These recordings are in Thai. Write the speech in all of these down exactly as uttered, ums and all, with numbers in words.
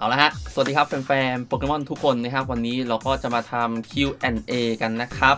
เอาละฮะสวัสดีครับแฟนๆโปเกมอนทุกคนนะครับวันนี้เราก็จะมาทำ คิว แอนด์ เอ กันนะครับ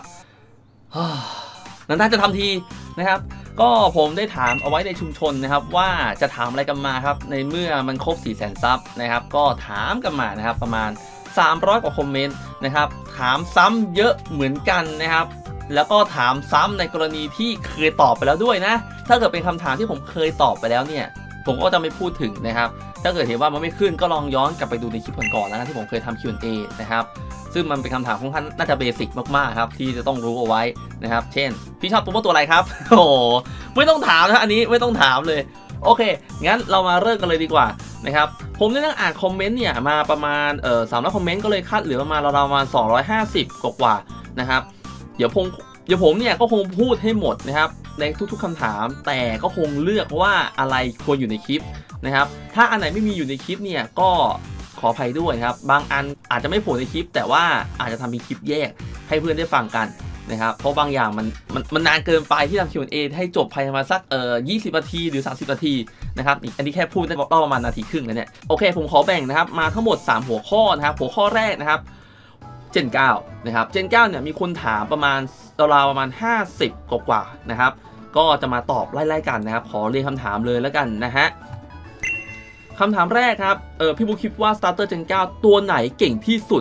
นานๆจะทำทีนะครับก็ผมได้ถามเอาไว้ในชุมชนนะครับว่าจะถามอะไรกันมาครับในเมื่อมันครบ สี่แสน ซับนะครับก็ถามกันมานะครับประมาณสามร้อยกว่าคอมเมนต์นะครับถามซ้ำเยอะเหมือนกันนะครับแล้วก็ถามซ้ำในกรณีที่เคยตอบไปแล้วด้วยนะถ้าเกิดเป็นคำถามที่ผมเคยตอบไปแล้วเนี่ยผมก็จะไม่พูดถึงนะครับถ้าเกิดเห็นว่ามันไม่ขึ้นก็ลองย้อนกลับไปดูในคลิปก่อนๆนะที่ผมเคยทำ คิว แอนด์ เอ นะครับซึ่งมันเป็นคำถามค่อนข้างน่าจะเบสิกมากๆครับที่จะต้องรู้เอาไว้นะครับเช่นพี่ชอบโปเกมอนตัวอะไรครับโอ้ไม่ต้องถามนะอันนี้ไม่ต้องถามเลยโอเคงั้นเรามาเริ่มกันเลยดีกว่านะครับผมได้นั่งอ่านคอมเมนต์เนี่ยมาประมาณเอ่อสามร้อยคอมเมนต์ก็เลยคัดเหลือประมาณเราๆประมาณสองร้อยห้าสิบกว่าๆนะครับเดี๋ยวผมเดี๋ยวผมเนี่ยก็คงพูดให้หมดนะครับในทุกๆคำถามแต่ก็คงเลือกว่าอะไรควรอยู่ในคลิปนะครับถ้าอันไหนไม่มีอยู่ในคลิปเนี่ยก็ขออภัยด้วยครับบางอันอาจจะไม่โผล่ในคลิปแต่ว่าอาจจะทำเป็นคลิปแยกให้เพื่อนได้ฟังกันนะครับเพราะบางอย่างมันมันมันนานเกินไปที่ทำ คิว แอนด์ เอ ให้จบภายในมาสักเอ่อยี่สิบนาทีหรือสามสิบนาทีนะครับอันนี้แค่พูดได้ประมาณนาทีครึ่งนะเนี่ยโอเคผมขอแบ่งนะครับมาทั้งหมดสามหัวข้อนะครับหัวข้อแรกนะครับเจน เก้านะครับเจน เก้าเนี่ยมีคนถามประมาณราวๆประมาณห้าสิบกว่าๆนะครับก็จะมาตอบไล่ๆกันนะครับขอเรียงคำถามเลยแล้วกันนะฮะคำถามแรกครับเออพี่บุ๊คคิดว่า Starter เจน เก้า ตัวไหนเก่งที่สุด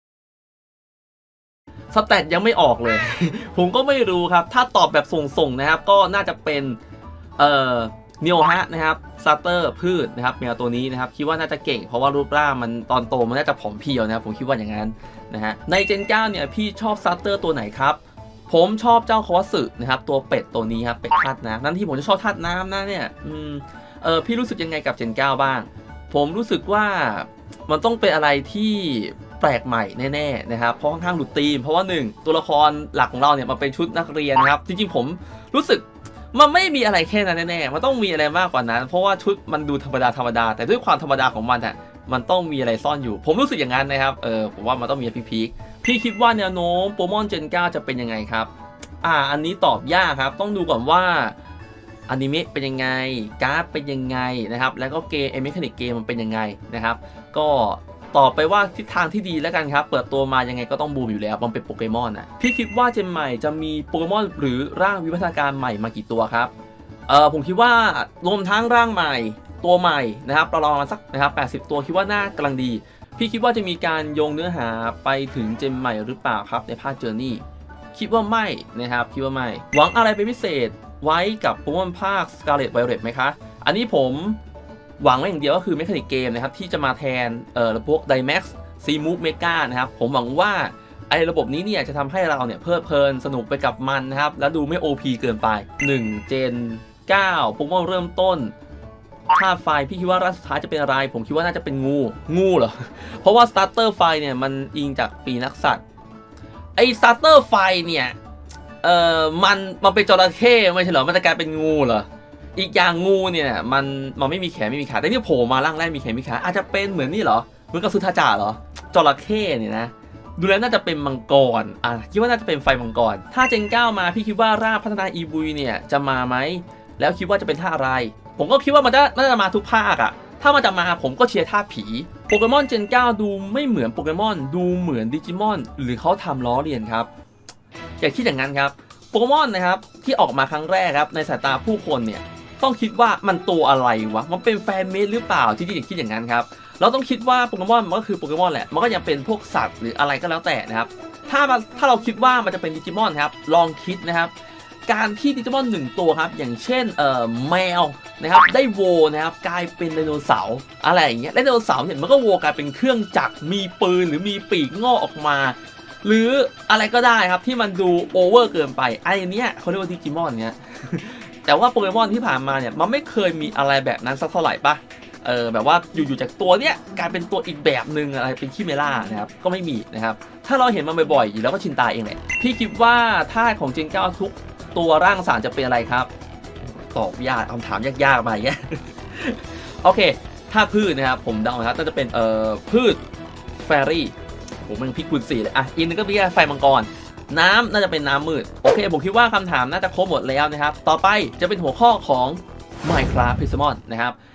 สแตทยังไม่ออกเลย ผมก็ไม่รู้ครับถ้าตอบแบบส่งๆนะครับก็น่าจะเป็นเอ่อเนียวฮะนะครับ Starter พืชนะครับแมวตัวนี้นะครับคิดว่าน่าจะเก่งเพราะว่ารูปร่างมันตอนโตมันน่าจะผอมเพรียวนะครับผมคิดว่าอย่างนั้นนะฮะในเจน เก้าเนี่ยพี่ชอบ Starter ตัวไหนครับผมชอบเจ้าคาวาสึนะครับตัวเป็ดตัวนี้ครับเป็ดธาตุน้ำนั่นที่ผมจะชอบธาตุน้ำนะเนี่ยอืมเออพี่รู้สึกยังไงกับเจน เก้าบ้างผมรู้สึกว่ามันต้องเป็นอะไรที่แปลกใหม่แน่ๆนะครับเพราะค่อนข้างหลุดธีมเพราะว่าหนึ่งตัวละครหลักของเราเนี่ยมันเป็นชุดนักเรียนนะครับจริงๆผมรู้สึกมันไม่มีอะไรแค่นั้นแน่ๆมันต้องมีอะไรมากกว่านั้นเพราะว่าชุดมันดูธรรมดาธรรมดาแต่ด้วยความธรรมดาของมันอ่ะมันต้องมีอะไรซ่อนอยู่ผมรู้สึกอย่างนั้นนะครับเออผมว่ามันต้องมีพีคๆพี่คิดว่าแนวโน้มโปเกมอนเจน เก้าจะเป็นยังไงครับอ่าอันนี้ตอบยากครับต้องดูก่อนว่าอนิเมะเป็นยังไงการ์ดเป็นยังไงนะครับแล้วก็เกมเมคานิกเกมมันเป็นยังไงนะครับก็ตอบไปว่าทิศทางที่ดีแล้วกันครับเปิดตัวมายังไงก็ต้องบูมอยู่แล้วมันเป็นโปเกมอนอ่ะพี่คิดว่าเจนใหม่จะมีโปเกมอนหรือร่างวิวัฒนาการใหม่มากี่ตัวครับเออผมคิดว่ารวมทั้งร่างใหม่ตัวใหม่นะครับเราลองมาสักนะครับแปดสิบตัวคิดว่าน่ากำลังดีพี่คิดว่าจะมีการโยงเนื้อหาไปถึงเจนใหม่หรือเปล่าครับในภาคเจอร์นี่คิดว่าไม่นะครับคิดว่าไม่หวังอะไรเป็นพิเศษไว้กับโปเกมอนภาค Scarlet Violet ไหมคะอันนี้ผมหวังไว้อย่างเดียวก็คือเมคานิกเกมนะครับที่จะมาแทนเอ่อพวก Dynamax C-Move Mega นะครับผมหวังว่าไอ้ระบบนี้เนี่ยจะทำให้เราเนี่ยเพลิดเพลินสนุกไปกับมันนะครับแล้วดูไม่ โอ พี เกินไปหนึ่งเจนเก้าโปเกมอนเริ่มต้นธาตุไฟพี่คิดว่าร่างสุดท้ายจะเป็นอะไรผมคิดว่าน่าจะเป็นงูงูเหรอเพราะว่า Starter ไฟเนี่ยมันอิงจากปีนักสัตว์ไอ้ Starter ไฟเนี่ยเอ่อมันมันเป็นจระเข้ไม่ใช่เหรอมันจะกลายเป็นงูเหรออีกอย่างงูเนี่ยมันมันไม่มีแขนไม่มีขาแต่นี่โผล่มาร่างแรกมีแขนมีขาอาจจะเป็นเหมือนนี่เหรอเหมือนกับสุธาจ่าเหรอจระเข้เนี่ยนะดูแล้วน่าจะเป็นมังกรอ่ะคิดว่าน่าจะเป็นไฟมังกรถ้าเจน เก้ามาพี่คิดว่าร่างพัฒนาอีบุยเนี่ยจะมาไหมแล้วคิดว่าจะเป็นท่าอะไรผมก็คิดว่ามันจะน่าจะมาทุกภาคอะถ้ามันจะมาผมก็เชียร์ท่าผีโปเกมอนเจน เก้าดูไม่เหมือนโปเกมอนดูเหมือนดิจิมอนหรือเขาทำล้อเลียนครับอย่าคิดอย่างนั้นครับโปเกมอนนะครับที่ออกมาครั้งแรกครับในสายตาผู้คนเนี่ยต้องคิดว่ามันตัวอะไรวะมันเป็นแฟนเมดหรือเปล่าที่จริงคิดอย่างนั้นครับเราต้องคิดว่าโปเกมอนมันก็คือโปเกมอนแหละมันก็ยังเป็นพวกสัตว์หรืออะไรก็แล้วแต่นะครับถ้าถ้าเราคิดว่ามันจะเป็นดิจิมอนครับลองคิดนะครับการที่ดิจิมอนหนึ่งตัวครับอย่างเช่นเอ่อแมวนะครับได้โวนะครับกลายเป็นไดโนเสาร์อะไรอย่างเงี้ยไดโนเสาร์เนี่ยมันก็โวกลายเป็นเครื่องจักรมีปืนหรือมีปีกงอกออกมาหรืออะไรก็ได้ครับที่มันดูโอเวอร์เกินไปไอ้เนี้ยเขาเรียกว่าดิจิมอนเนี้ย แต่ว่าโปเกมอนที่ผ่านมาเนี่ยมันไม่เคยมีอะไรแบบนั้นสักเท่าไหร่ปะเออแบบว่าอยู่ๆจากตัวเนี้ยกลายเป็นตัวอีกแบบหนึ่งอะไรเป็นคิเมล่านะครับก็ไม่มีนะครับถ้าเราเห็นมันบ่อยๆอยู่แล้วก็ชินตาเองแหละพี่คิดว่าท่าของเจน เก้าทุกตัวร่างสารจะเป็นอะไรครับตอบยากคำถามยากๆมาอย่างเงี้ย โอเคถ้าพืชนะครับผมเดาครับน่าจะเป็นเอ่อพืชแฟรี่ผมมันพิคูณสี่เลยอ่ะอีกนึงก็มีไฟมังกรน้ำน่าจะเป็นน้ำมืดโอเคผมคิดว่าคำถามน่าจะครบหมดแล้วนะครับต่อไปจะเป็นหัวข้อของ Minecraft Pixelmon นะครับ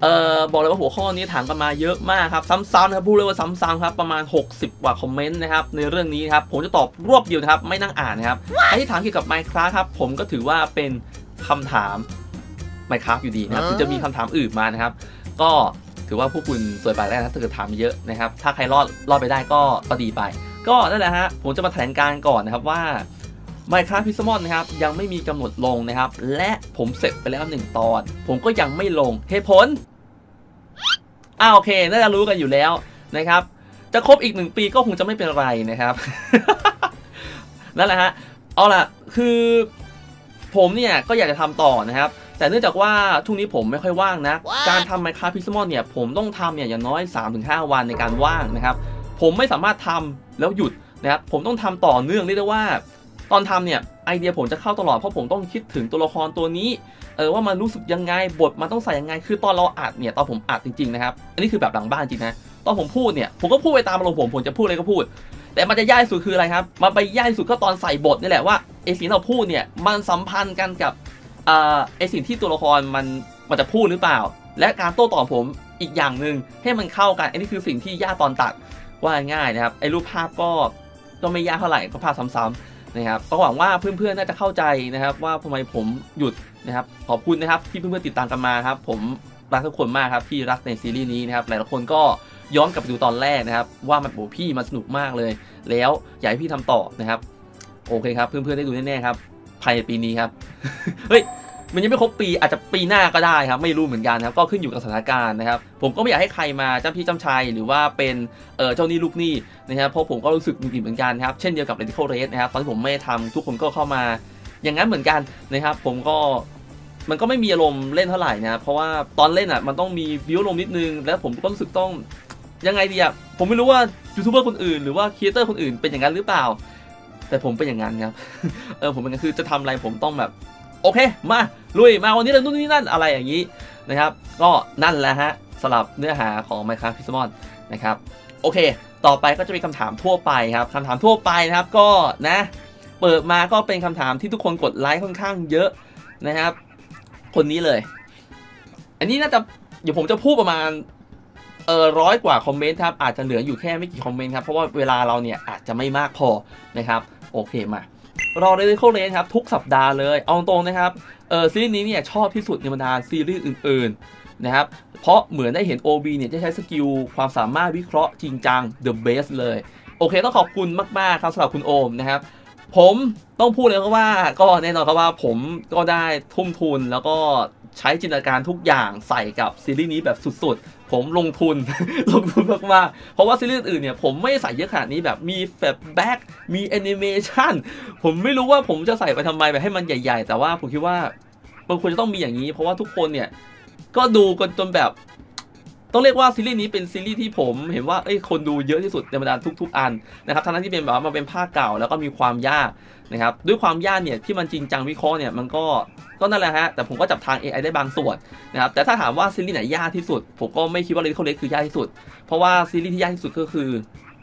เอ่อบอกเลยว่าหัวข้อนี้ถามกันมาเยอะมากครับซ้ำๆนะครับพูดเลยว่าซ้ำๆครับประมาณหกสิบกว่าคอมเมนต์นะครับในเรื่องนี้ครับผมจะตอบรวบเดียวนะครับไม่นั่งอ่านนะครับใครที่ถามเกี่ยวกับ Minecraft ครับผมก็ถือว่าเป็นคำถาม Minecraft อยู่ดีนะครับถึงจะมีคำถามอื่นมานะครับก็ถือว่าพวกคุณสวยไปแล้วนะถ้าเกิดถามเยอะนะครับถ้าใครรอดรอดไปได้ก็ก็ดีไปก็นั่นแหละฮะผมจะมาแถลงการก่อนนะครับว่า Minecraft Pixelmon นะครับยังไม่มีกำหนดลงนะครับและผมเสร็จไปแล้วหนึ่งตอนผมก็ยังไม่ลงเหตุผลอ้าโอเคน่าจะรู้กันอยู่แล้วนะครับจะครบอีกหนึ่งปีก็คงจะไม่เป็นไรนะครับ นั่นแหละฮะเอาล่ะคือผมเนี่ยก็อยากจะทำต่อนะครับแต่เนื่องจากว่าช่วงนี้ผมไม่ค่อยว่างนะการทำ Minecraft Pixelmon เนี่ยผมต้องทำเนี่ยอย่างน้อย สามถึงห้า วันในการว่างนะครับผมไม่สามารถทำแล้วหยุดนะครับผมต้องทำต่อเนื่องเรียกได้ว่าตอนทำเนี่ยไอเดียผมจะเข้าตลอดเพราะผมต้องคิดถึงตัวละครตัวนี้เออว่ามันรู้สึกยังไงบทมันต้องใส่ยังไงคือตอนเราอัดเนี่ยตอนผมอัดจริงๆนะครับอันนี้คือแบบหลังบ้านจริงนะตอนผมพูดเนี่ยผมก็พูดไปตามอารมณ์ผมผมจะพูดอะไรก็พูดแต่มันจะยากสุดคืออะไรครับมันไปยากสุดก็ตอนใส่บทนี่แหละว่าไอสิ่งที่เราพูดเนี่ยมันสัมพันธ์กันกับอ่าไอสิ่งที่ตัวละครมันมันจะพูดหรือเปล่าและการโต้ตอบผมอีกอย่างหนึ่งให้มันเข้ากันอันนี้คือสิ่งที่ยากตอนตัดว่าง่ายนะครับไอรูปภาพก็ก็ไม่ยากเท่าไหร่ก็ภาพซ้ำๆนะครับก็หวังว่าเพื่อนๆน่าจะเข้าใจนะครับว่าทำไมผมหยุดนะครับขอบคุณนะครับที่เพื่อนๆติดตามกันมาครับผมรักทุกคนมากครับที่รักในซีรีส์นี้นะครับหลายๆคนก็ย้อนกลับไปดูตอนแรกนะครับว่ามันโอ้พี่มันสนุกมากเลยแล้วอยากให้พี่ทำต่อนะครับโอเคครับเพื่อนๆได้ดูแน่ๆครับภายในปีนี้ครับ เฮ้ยมันยังไม่ครบปีอาจจะปีหน้าก็ได้ครับไม่รู้เหมือนกันครับก็ขึ้นอยู่กับสถานการณ์นะครับผมก็ไม่อยากให้ใครมาจ้ำพี่จ้ำชัยหรือว่าเป็นเอ่อเจ้าหนี้ลูกหนี้นะครับเพราะผมก็รู้สึกหงุดหงิดเหมือนกันครับเช่นเดียวกับ Radical Race นะครับตอนที่ผมไม่ทำทุกคนก็เข้ามาอย่างนั้นเหมือนกันนะครับผมก็มันก็ไม่มีอารมณ์เล่นเท่าไหร่นะเพราะว่าตอนเล่นอ่ะมันต้องมีบิวอารมณ์นิดนึงแล้วผมก็รู้สึกต้องยังไงดีอ่ะผมไม่รู้ว่ายูทูบเบอร์คนอื่นหรือว่าครีเอเตอร์คนอื่นเป็นอย่างนั้นหรือเปล่าแต่ผมเป็นอย่างนั้นครับ เออผมเป็นคือจะทำอะไรผมต้องแบบโอเคมาลุยมาวันนี้เลยนู่นนี่นั่นอะไรอย่างนี้นะครับก็นั่นแหละฮะสำหรับเนื้อหาของ Minecraft Pixelmon นะครับโอเคต่อไปก็จะมีคำถามทั่วไปครับคำถามทั่วไปนะครับก็นะเปิดมาก็เป็นคำถามที่ทุกคนกดไลค์ค่อนข้างเยอะนะครับคนนี้เลยอันนี้น่าจะเดี๋ยวผมจะพูดประมาณเออร้อยกว่าคอมเมนต์ครับอาจจะเหลืออยู่แค่ไม่กี่คอมเมนต์ครับเพราะว่าเวลาเราเนี่ยอาจจะไม่มากพอนะครับโอเคมารอเรดิโคเลนครับทุกสัปดาห์เลยเอาตรงนะครับเออซีรีส์นี้เนี่ยชอบที่สุดในบรรดาซีรีส์อื่นๆนะครับเพราะเหมือนได้เห็น โอ บี เนี่ยจะใช้สกิลความสามารถวิเคราะห์จริงจัง The Best เลยโอเคต้องขอบคุณมากๆครับสำหรับคุณโอมนะครับผมต้องพูดเลยว่าก็แน่นอนครับว่าผมก็ได้ทุ่มทุนแล้วก็ใช้จินตนาการทุกอย่างใส่กับซีรีส์นี้แบบสุดๆผมลงทุน ลงทุนมากๆเพราะว่าซีรีส์อื่นเนี่ยผมไม่ใส่เยอะขนาดนี้แบบมีแฟลชแบ็กมีแอนิเมชันผมไม่รู้ว่าผมจะใส่ไปทำไมแบบให้มันใหญ่ๆแต่ว่าผมคิดว่ามันควรจะต้องมีอย่างนี้เพราะว่าทุกคนเนี่ยก็ดูกันจนแบบต้องเรียกว่าซีรีส์นี้เป็นซีรีส์ที่ผมเห็นว่าเอ้ยคนดูเยอะที่สุดในบรรดาทุกๆอันนะครับทั้งนั้นที่เป็นแบบว่ามันเป็นภาคเก่าแล้วก็มีความยากนะครับด้วยความยากเนี่ยที่มันจริงจังวิเคราะห์เนี่ยมันก็ก็นั่นแหละฮะแต่ผมก็จับทาง เอ ไอ ได้บางส่วนนะครับแต่ถ้าถามว่าซีรีส์ไหนยากที่สุดผมก็ไม่คิดว่า Radical Race คือยากที่สุดเพราะว่าซีรีส์ที่ยากที่สุดก็คือ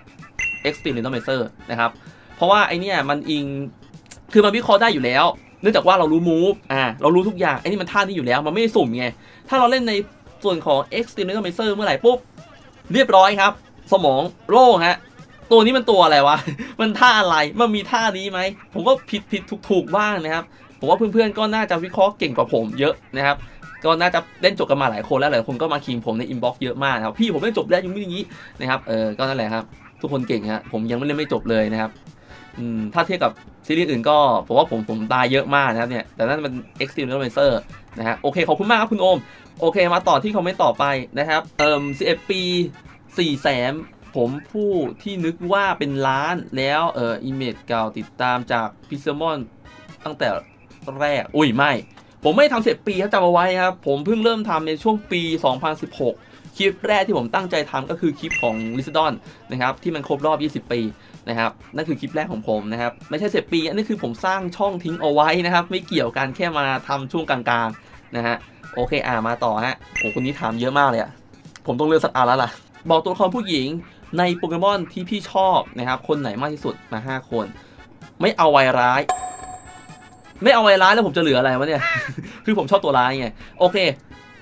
Extreme Randomizer นะครับเพราะว่าไอเนี่ยมันอิงคือมันวิเคราะห์ได้อยู่แล้วเนื่องจากว่าเรารู้มูฟอ่าเรารู้ทุกอย่างไอ้นี่มันท่านี้อยู่แล้วมันไม่สุ่มไงถ้าเราเล่นในส่วนของ Extreme Randomizer เมื่อไหร่ปุ๊บเรียบร้อยครับสมองโล่งฮะตัวนี้มันตัวอะไรวะ มันท่าอะไรมันมีท่านี้ไหมผมก็ผิดผิดถูกถูกบ้างนะครับผมว่าเพื่อนๆก็น่าจะวิเคราะห์เก่งกว่าผมเยอะนะครับก็น่าจะเล่นจบกันมาหลายคนแล้วหลายคนก็มาคิงผมในอินบ็อกซ์เยอะมากครับพี่ผมเล่นจบแล้วยังไม่อย่างนี้นะครับเออก็นั่นแหละครับทุกคนเก่งฮะผมยังไม่เล่นไม่จบเลยนะครับอืมถ้าเทียบกับซีรีส์อื่นก็ผมว่าผมผมตายเยอะมากนะครับเนี่ยแต่นั่นมัน Extreme Randomizer นะฮะโอเคขอบคุณมากครับคุณโอมโอเคมาต่อที่คอมเมนต์ต่อไปนะครับเอ่อสิบเอ็ดปีสี่แสนผมผู้ที่นึกว่าเป็นล้านแล้วเอออิเมจเก่าติดตามจาก Pixelmon ตั้งแต่แรกอุ้ยไม่ผมไม่ทำเสร็จปีครับจำเอาไว้ครับผมเพิ่งเริ่มทำในช่วงปีสองพันสิบหกคลิปแรกที่ผมตั้งใจทำก็คือคลิปของ Lisdon นะครับที่มันครบรอบยี่สิบปีนะครับนั่นคือคลิปแรกของผมนะครับไม่ใช่เสร็จปีอันนี้คือผมสร้างช่องทิ้งเอาไว้นะครับไม่เกี่ยวกันแค่มาทำช่วงกลางๆนะฮะโอเคอ่ามาต่อฮะโอ้คนนี้ถามเยอะมากเลยอะผมต้องเลือกสักอันแล้วล่ะบอกตัวละครผู้หญิงในโปเกมอนที่พี่ชอบนะครับคนไหนมากที่สุดมาห้าคนไม่เอาไวร้ายไม่เอาไวร้ายแล้วผมจะเหลืออะไรวะเนี่ย คือผมชอบตัวร้ายไงโอเค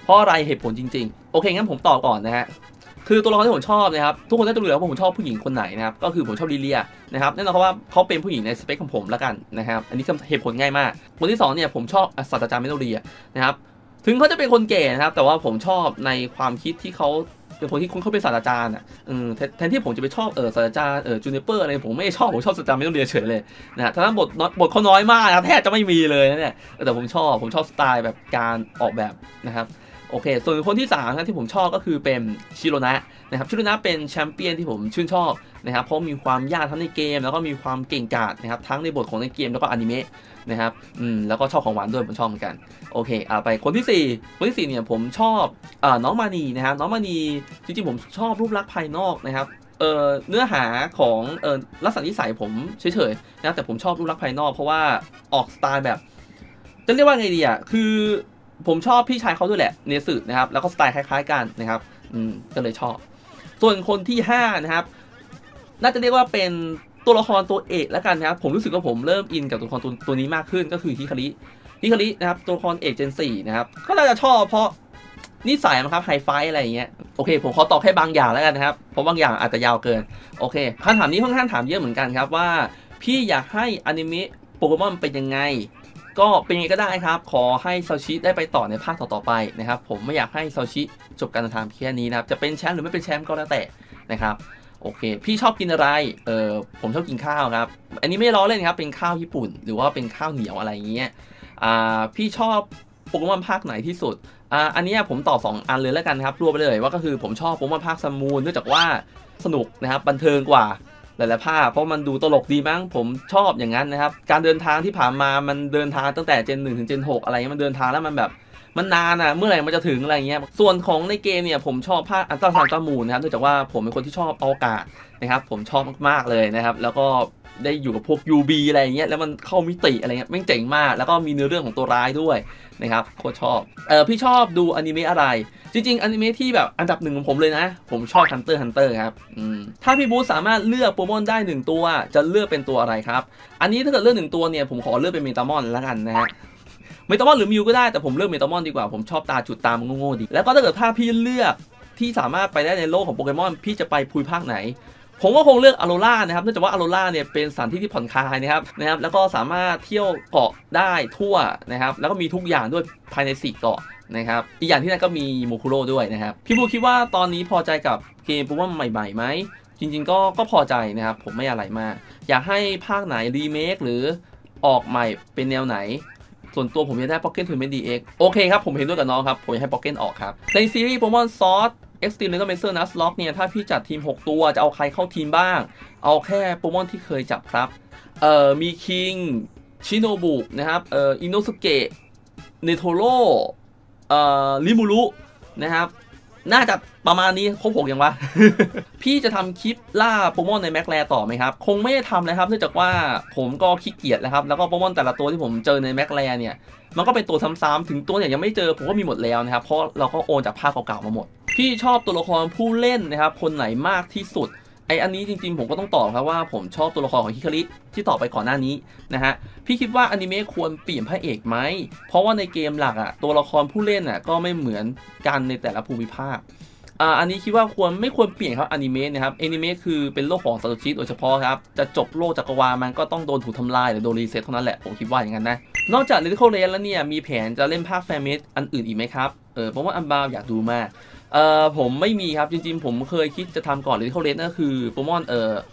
เพราะอะไรเหตุผลจริงๆโอเคงั้นผมตอบก่อนนะฮะคือตัวละครที่ผมชอบนะครับทุกคนน่าจะรู้แล้วว่าผมชอบผู้หญิงคนไหนนะครับก็คือผมชอบลิเลียนะครับแน่นอนว่าเขาเป็นผู้หญิงในสเปคของผมแล้วกันนะครับอันนี้เหตุผลง่ายมากคนที่สองเนี่ยผมชอบศาสตราจารย์เมโลเดียนะครับถึงเขาจะเป็นคนเก๋นะครับแต่ว่าผมชอบในความคิดที่เขาเป็นคนที่เขาเป็นศาสตราจารย์อ่ะแทนที่ผมจะไปชอบเออศาสตราจารย์เออจูเนเปอร์อะไรผมไม่ชอบผมชอบศาสตราจารย์เมโลเดียเฉยเลยนะฮะทั้งบทบทเขาน้อยมากนะแทบจะไม่มีเลยนะเนี่ยแต่ผมชอบผมชอบสไตล์แบบการออกแบบนะครับโอเคส่วนคนที่สามนะที่ผมชอบก็คือเป็นชิโรนะนะครับชิโรนะเป็นแชมเปี้ยนที่ผมชื่นชอบนะครับเพราะมีความยากทั้งในเกมแล้วก็มีความเก่งกาจนะครับทั้งในบทของในเกมแล้วก็อนิเมะนะครับอืมแล้วก็ชอบของหวานด้วยผมชอบเหมือนกันโอเคเอาไปคนที่สี่คนที่สี่เนี่ยผมชอบอ่าน้องมานีนะครับน้องมานีจริงๆผมชอบรูปลักษณ์ภายนอกนะครับเอ่อเนื้อหาของเอ่อลักษณะนิสัยผมเฉยๆนะแต่ผมชอบรูปลักษณ์ภายนอกเพราะว่าออกสไตล์แบบจะเรียกว่าไงดีอ่ะคือผมชอบพี่ชายเขาด้วยแหละเนสึนะครับแล้วก็สไตล์คล้ายๆกันนะครับอืมก็เลยชอบส่วนคนที่ห้านะครับน่าจะเรียกว่าเป็นตัวละครตัวเอกแล้วกันนะครับผมรู้สึกว่าผมเริ่มอินกับตัวละครตัวตัวนี้มากขึ้นก็คือฮิคาริฮิคารินะครับตัวละครเอกเจนสี่นะครับก็น่าจะชอบเพราะนิสัยมันครับไฮไฟอะไรอย่างเงี้ยโอเคผมขอตอบแค่บางอย่างแล้วกันนะครับเพราะบางอย่างอาจจะยาวเกินโอเคคำถามนี้ค่อนข้างถามเยอะเหมือนกันครับว่าพี่อยากให้อนิเมะโปเกมอนเป็นยังไงก็เป็นยังไงก็ได้ครับขอให้ซาชิได้ไปต่อในภาคต่อๆไปนะครับผมไม่อยากให้ซาชิจบการเดินทางแค่นี้นะครับจะเป็นแชมป์หรือไม่เป็นแชมป์ก็แล้วแต่นะครับโอเคพี่ชอบกินอะไรเออผมชอบกินข้าวครับอันนี้ไม่ล้อเล่นครับเป็นข้าวญี่ปุ่นหรือว่าเป็นข้าวเหนียวอะไรอย่างเงี้ยอ่าพี่ชอบโปเกมอนภาคไหนที่สุดอ่าอันนี้ผมตอบสองอันเลยแล้วกันครับรวมไปเลยว่าก็คือผมชอบโปเกมอนภาคซัมมูนเนื่องจากว่าสนุกนะครับบันเทิงกว่าหลายๆภาคเพราะมันดูตลกดีมั้งผมชอบอย่างนั้นนะครับการเดินทางที่ผ่านมามันเดินทางตั้งแต่เจนหนึ่งถึงเจนหกอะไรเงี้ยมันเดินทางแล้วมันแบบมันนานอะเมื่อไหร่มันจะถึงอะไรเงี้ยส่วนของในเกมเนี่ยผมชอบภาคอันตราซานตามูนนะครับเนื่องจากว่าผมเป็นคนที่ชอบอวกาศนะครับผมชอบมากๆเลยนะครับแล้วก็ได้อยู่กับพวก ยู บี อะไรเงี้ยแล้วมันเข้ามิติอะไรเงี้ยแม่งเจ๋งมากแล้วก็มีเนื้อเรื่องของตัวร้ายด้วยนะครับโคตรชอบเออพี่ชอบดูอนิเมะอะไรจริงๆอนิเมะที่แบบอันดับหนึ่งของผมเลยนะผมชอบ Hunter x Hunter ครับอืมถ้าพี่บูธสามารถเลือกโปเกมอนได้หนึ่งตัวจะเลือกเป็นตัวอะไรครับอันนี้ถ้าเกิดเลือกหนึ่งตัวเนี่ยผมขอเลือกเป็นเมตามอนแล้วกันนะฮะเมตามอนหรือมิวก็ได้แต่ผมเลือกเมตามอนดีกว่าผมชอบตาจุดตามโง่ๆดีแล้วก็ถ้าเกิดถ้าพี่เลือกที่สามารถไปได้ในโลกของโปเกมอนพี่จะไปภูมิภาคไหนผมก็คงเลือกอโรล่านะครับเนื่องจากว่าอโรล่าเนี่ยเป็นสถานที่ที่ผ่อนคลายนะครับนะครับแล้วก็สามารถเที่ยวเกาะได้ทั่วนะครับแล้วก็มีทุกอย่างด้วยภายในสี่เกาะนะครับอีกอย่างที่นั่นก็มีโมคุโร่ด้วยนะครับพี่บูคิดว่าตอนนี้พอใจกับเกมโปเกมอนใหม่ๆไหมจริงๆก็ก็พอใจนะครับผมไม่อะไรมากอยากให้ภาคไหนรีเมคหรือออกใหม่เป็นแนวไหนส่วนตัวผมอยากได้ Pocket Tournament ดี เอ็กซ์ โอเคครับผมเห็นด้วยกับน้องครับผมอยากให้ Pocket ออกครับในซีรีส์ Pokemon Sword Extreme Randomizer Nuzlocke เนี่ยถ้าพี่จัดทีมหกตัวจะเอาใครเข้าทีมบ้างเอาแค่โปเกมอนที่เคยจับครับเอ่อมีคิงชิโนบุนะครับเอ่ออิโนสุเกะเนโทโร่เอ่อริมูรุนะครับน่าจะประมาณนี้ครบหกยังวะ พี่จะทำคลิปล่าโปเกมอนในแม็กแลต่อไหมครับคงไม่ได้ทำเลยครับเนื่องจากว่าผมก็ขี้เกียจแล้วครับแล้วก็โปเกมอนแต่ละตัวที่ผมเจอในแม็กแลเนี่ยมันก็เป็นตัวซ้ำๆถึงตัวเนี่ยยังไม่เจอผมก็มีหมดแล้วนะครับเพราะเราก็โอนจากภาคเก่าๆมาหมดพี่ชอบตัวละครผู้เล่นนะครับคนไหนมากที่สุดไออันนี้จริงๆผมก็ต้องตอบครับว่าผมชอบตัวละครของฮิคาริที่ตอบไปก่อนหน้านี้นะฮะพี่คิดว่าอนิเมะควรเปลี่ยนพระเอกไหมเพราะว่าในเกมหลักอ่ะตัวละครผู้เล่นอ่ะก็ไม่เหมือนกันในแต่ละภูมิภาคอ่าอันนี้คิดว่าควรไม่ควรเปลี่ยนครับอนิเมะนะครับอนิเมะคือเป็นโลกของซาโตชิโดยเฉพาะครับจะจบโลกจักรวาลมันก็ต้องโดนถูกทำลายหรือโดนรีเซ็ตเท่านั้นแหละผมคิดว่าอย่างนั้นนะนอกจาก Lyrical Race แล้วเนี่ยมีแผนจะเล่นภาคแฟนเมดอันอื่นอีกไหมครับเออเพราะว่าอันบาวอยากดูมากเอ่อผมไม่มีครับจริงๆผมเคยคิดจะทำก่อน Lyrical Race นั่นก็คือโปเกมอนเอ่อ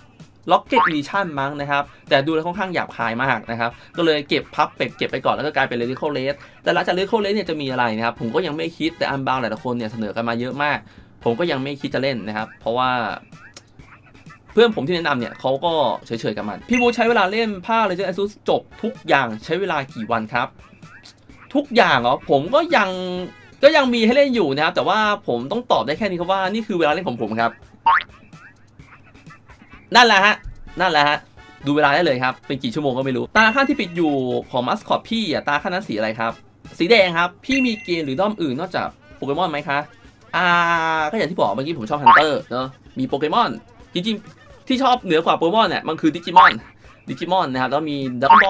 Rocket Edition มั้งนะครับแต่ดูแล้วค่อนข้างหยาบคายมากนะครับก็เลยเก็บพับเป็ดเก็บไปก่อนแล้วก็กลายเป็น Lyrical Race แต่หลังจาก Lyrical Race เนี่ยจะมีอะไรนะครับผมก็ยังไม่คิดแต่อันบาวหลายๆคนเนี่ยเสนอกันมาเยอะมากผมก็ยังไม่คิดจะเล่นนะครับเพราะว่าเพื่อนผมที่แนะนำเนี่ยเขาก็เฉยๆกับมันพี่บูใช้เวลาเล่นภาค Legend Arceus จบทุกอย่างใช้เวลากี่วันครับทุกอย่างเหรอผมก็ยังก็ยังมีให้เล่นอยู่นะครับแต่ว่าผมต้องตอบได้แค่นี้ครับว่านี่คือเวลาเล่นของผมครับนั่นแหละฮะนั่นแหละฮะดูเวลาได้เลยครับเป็นกี่ชั่วโมงก็ไม่รู้ตาข้างที่ปิดอยู่ของมัสคอตพี่อ่ะตาข้างนั้นสีอะไรครับสีแดงครับพี่มีเกมหรือด้อมอื่นนอกจากโปเกมอนไหมคะอ่าก็อย่างที่บอกเมื่อกี้ผมชอบฮันเตอร์เนาะมีโปเกมอนจริงๆที่ชอบเหนือกว่าโปเกมอนเนี่ยมันคือดิจิมอนดิจิมอนนะครับแล้วมีดักบอล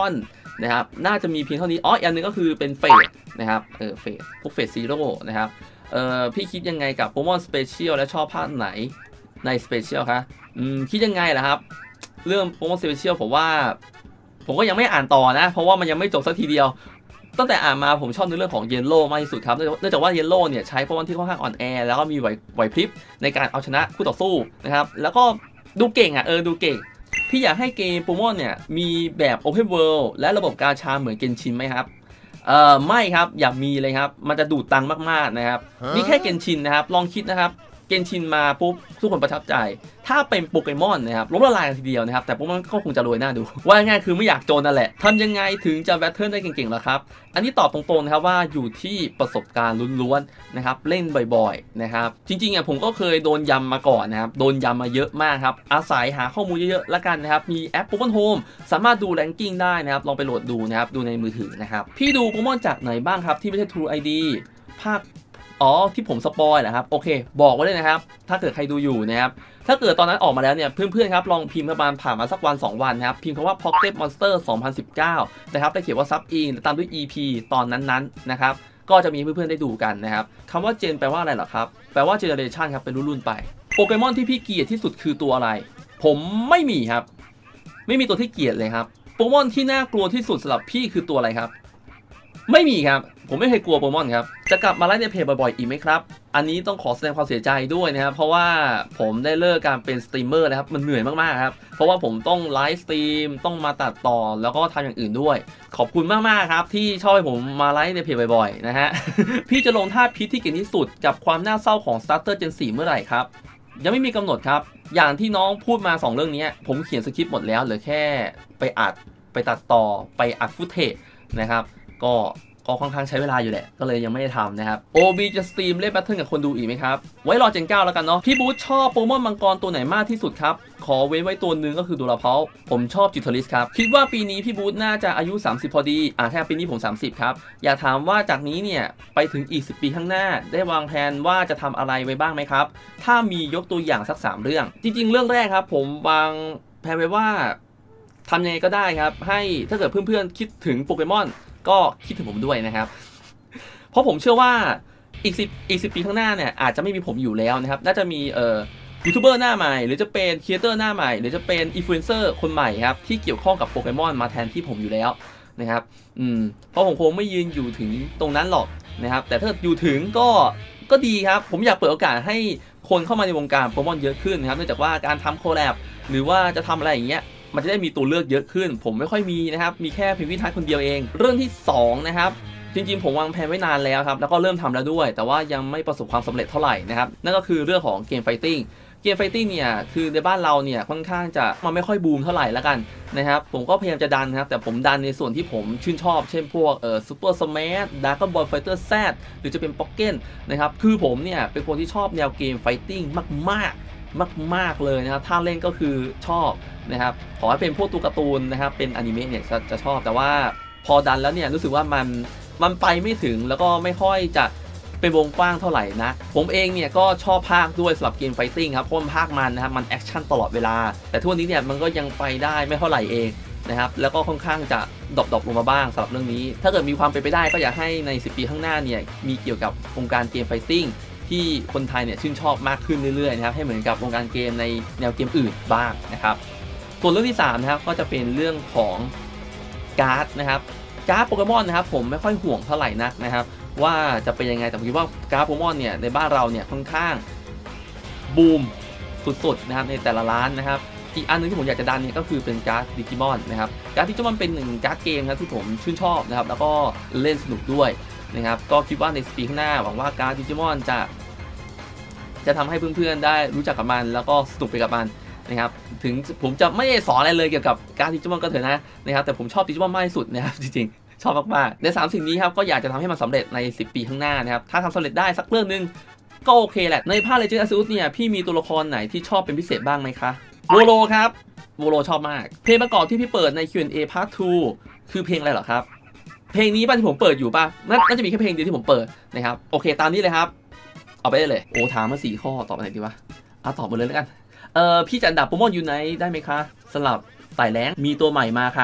นะครับน่าจะมีเพียงเท่านี้อ๋ออีกอันนึงก็คือเป็นเฟสนะครับเออเฟสพวกเฟสซีโร่นะครับเออพี่คิดยังไงกับโปเกมอนสเปเชียลและชอบภาคไหนในสเปเชียลคะอืมคิดยังไงล่ะครับเรื่องโปเกมอนสเปเชียลผมว่าผมก็ยังไม่อ่านต่อนะเพราะว่ามันยังไม่จบสักทีเดียวตั้งแต่อ่านมาผมชอบในเรื่องของเยลโล่มากที่สุดครับเนื่องจากว่าเยลโล่เนี่ยใช้โปเกมอนที่ค่อนข้างอ่อนแอแล้วก็มีไหวไหวพริบในการเอาชนะคู่ต่อสู้นะครับแล้วก็ดูเก่งอ่ะเออดูเก่งพี่อยากให้เกมโปเกมอนเนี่ยมีแบบ Open World และระบบกาชาเหมือนเกนชินไหมครับเอ่อไม่ครับอย่ามีเลยครับมันจะดูดตังค์มากๆนะครับนี่แค่เกนชินนะครับลองคิดนะครับเกนชินมาปุ๊บทุกคนประทับใจถ้าเป็นโปเกมอนนะครับล้มละลายกันทีเดียวนะครับแต่โปเกมอนก็คงจะรวยหน้าดูว่าง่ายคือไม่อยากโจนนั่นแหละทำยังไงถึงจะแบทเทิลได้เก่งๆล่ะครับอันนี้ตอบตรงๆนะครับว่าอยู่ที่ประสบการณ์ล้วนๆนะครับเล่นบ่อยๆนะครับจริงๆอ่ะผมก็เคยโดนยำมาก่อนนะครับโดนยำมาเยอะมากครับอาศัยหาข้อมูลเยอะๆแล้วกันนะครับมีแอป Pokemon Home สามารถดูแรงกิ้งได้นะครับลองไปโหลดดูนะครับดูในมือถือนะครับพี่ดูโปเกมอนจากไหนบ้างครับที่ไม่ใช่ True ไอ ดี ภาคอ๋อที่ผมสปอยล์นะครับโอเคบอกไว้เลยนะครับถ้าเกิดใครดูอยู่นะครับถ้าเกิดตอนนั้นออกมาแล้วเนี่ยเพื่อนๆครับลองพิมพ์ประมาณผ่านมาสักวันสองวันนะครับพิมพ์คำว่า Pocket Monster สองพันสิบเก้านะครับได้เขียนว่าซับอินตามด้วย อี พี ตอนนั้นๆนะครับก็จะมีเพื่อนๆได้ดูกันนะครับคำว่าเจนแปลว่าอะไรเหรอครับแปลว่าเจเนอเรชันครับเป็นรุ่นๆไปโปเกมอนที่พี่เกลียดที่สุดคือตัวอะไรผมไม่มีครับไม่มีตัวที่เกลียดเลยครับโปเกมอนที่น่ากลัวที่สุดสำหรับพี่คือตัวอะไรครับไม่มีครับผมไม่เคยกลัวโปเกมอนครับจะกลับมาไลฟ์ในเพจบ่อยๆอีกไหมครับอันนี้ต้องขอแสดงความเสียใจด้วยนะครับเพราะว่าผมได้เลิกการเป็นสตรีมเมอร์นะครับมันเหนื่อยมากๆครับเพราะว่าผมต้องไลฟ์สตรีมต้องมาตัดต่อแล้วก็ทำอย่างอื่นด้วยขอบคุณมากๆครับที่ชอบให้ผมมาไลฟ์ในเพจบ่อยๆนะฮะ พี่จะลงท่าพิษที่เก่งที่สุดกับความน่าเศร้าของ Starter Gen สี่เมื่อไหร่ครับยังไม่มีกำหนดครับอย่างที่น้องพูดมาสองเรื่องนี้ผมเขียนสคริปต์หมดแล้วเหลือแค่ไปอัดไปตัดต่อไปอัดฟุตเทจนะครับก็ก็ค่อนข้างใช้เวลาอยู่แหละก็เลยยังไม่ได้ทำนะครับ โอ บี จะสตรีมเล่นแบทเทิลกับคนดูอีกไหมครับไว้รอเจนเก้าแล้วกันเนาะพี่บูธชอบโปเกมอนมังกรตัวไหนมากที่สุดครับขอเว้นไว้ตัวนึงก็คือดูราเพาผมชอบจิทอริสครับคิดว่าปีนี้พี่บูธน่าจะอายุสามสิบพอดีอ่าถ้าปีนี้ผมสามสิบครับอยากถามว่าจากนี้เนี่ยไปถึงอีกสิบปีข้างหน้าได้วางแผนว่าจะทำอะไรไว้บ้างไหมครับถ้ามียกตัวอย่างสักสามเรื่องจริงๆเรื่องแรกครับผมวางแผนไว้ว่าทำยังไงก็ได้ครับให้ถ้าเกิดเพื่อนๆคิดถึงโปเกมอนก็คิดถึงผมด้วยนะครับเพราะผมเชื่อว่าอีกสิบอีกสิบปีข้างหน้าเนี่ยอาจจะไม่มีผมอยู่แล้วนะครับน่าจะมีเอ่อยูทูบเบอร์หน้าใหม่หรือจะเป็นครีเอเตอร์หน้าใหม่หรือจะเป็นอินฟลูเอนเซอร์คนใหม่ครับที่เกี่ยวข้องกับโปเกมอนมาแทนที่ผมอยู่แล้วนะครับอืมเพราะผมคงไม่ยืนอยู่ถึงตรงนั้นหรอกนะครับแต่ถ้าอยู่ถึงก็ก็ดีครับผมอยากเปิดโอกาสให้คนเข้ามาในวงการโปเกมอนเยอะขึ้นนะครับเนื่องจากว่าการทำโคแลบหรือว่าจะทำอะไรอย่างเงี้ยมันจะได้มีตัวเลือกเยอะขึ้นผมไม่ค่อยมีนะครับมีแค่เพียงวิทัศน์คนเดียวเองเรื่องที่สองนะครับจริงๆผมวางแผนไว้นานแล้วครับแล้วก็เริ่มทำแล้วด้วยแต่ว่ายังไม่ประสบความสำเร็จเท่าไหร่นะครับนั่นก็คือเรื่องของเกมไฟติ้งเกมไฟติ้งเนี่ยคือในบ้านเราเนี่ยค่อนข้างจะมันไม่ค่อยบูมเท่าไหร่แล้วกันนะครับผมก็พยายามจะดันนะครับแต่ผมดันในส่วนที่ผมชื่นชอบเช่นพวกเอ่อซูเปอร์สมาร์ทดราก้อนบอลไฟเตอร์แซดหรือจะเป็นพ็อกเก็ตนะครับคือผมเนี่ยเป็นคนที่ชอบแนวเกมไฟติ้งมากๆมากๆเลยนะครับถ้าเล่นก็คือชอบนะครับขอให้เป็นพวกตัวการ์ตูนนะครับเป็นอนิเมะเนี่ยจะจะชอบแต่ว่าพอดันแล้วเนี่ยรู้สึกว่ามันมันไปไม่ถึงแล้วก็ไม่ค่อยจะเป็นวงกว้างเท่าไหร่นะผมเองเนี่ยก็ชอบภาคด้วยสำหรับเกมไฟติ้งครับเพราะมันภาคมันนะครับมันแอคชั่นตลอดเวลาแต่ทุกวันนี้เนี่ยมันก็ยังไปได้ไม่เท่าไหร่เองนะครับแล้วก็ค่อนข้างจะดรอปๆลงมาบ้างสำหรับเรื่องนี้ถ้าเกิดมีความเป็นไปได้ก็อยากให้ในสิบปีข้างหน้าเนี่ยมีเกี่ยวกับวงการเกมไฟติ้งที่คนไทยเนี่ยชื่นชอบมากขึ้นเรื่อยๆนะครับให้เหมือนกับวงการเกมในแนวเกมอื่นบ้างนะครับส่วนเรื่องที่สามนะครับก็จะเป็นเรื่องของการ์ดนะครับการ์ดโปเกมอนนะครับผมไม่ค่อยห่วงเท่าไหร่นักนะครับว่าจะเป็นยังไงแต่ผมคิดว่าการ์ดโปเกมอนเนี่ยในบ้านเราเนี่ยค่อนข้างบูมสุดๆนะครับในแต่ละร้านนะครับอีกอันนึงที่ผมอยากจะดันเนี่ยก็คือเป็นการ์ดดิจิมอนนะครับการ์ดดิจิมอนเป็นหนึ่งการ์ดเกมครับที่ผมชื่นชอบนะครับแล้วก็เล่นสนุกด้วยนะครับก็คิดว่าในปีข้างหน้าหวังว่าการ์ดดิจิมอนจะจะทำให้เพื่อนๆได้รู้จักกับมันแล้วก็สนุกไปกับมันนะครับถึงผมจะไม่ได้สอนอะไรเลยเกี่ยวกับการ์ดดิจิมอนก็เถอะนะนะครับแต่ผมชอบดิจิมอนมากที่สุดนะครับจริงๆชอบมากๆในสามสิ่งนี้ครับก็อยากจะทำให้มันสำเร็จในสิบปีข้างหน้านะครับถ้าทำสำเร็จได้สักเรื่องนึงก็โอเคแหละในภาค Legend Arceus เนี่ยพี่มีตัวละครไหนที่ชอบเป็นพิเศษบ้างไหมคะโวโลครับโวโลชอบมากเพลงประกอบที่พี่เปิดใน คิว แอนด์ เอ Part ทูคือเพลงอะไรเหรอครับเพลงนี้ป่ะที่ผมเปิดอยู่ป่ะน่าจะมีแค่เพลงเดียวที่ผมเปิดนะครับโอเคตามนี้เลยครับเอาไปได้เลยโอ้ถามมาสี่ข้อตอบอะไรดีวะเอาตอบหมดเลยแล้วกันเออพี่จะดับโปเกมอนยูไนท์ได้ไหมคะสำหรับไต่แรงมีตัวใหม่มาค่ะ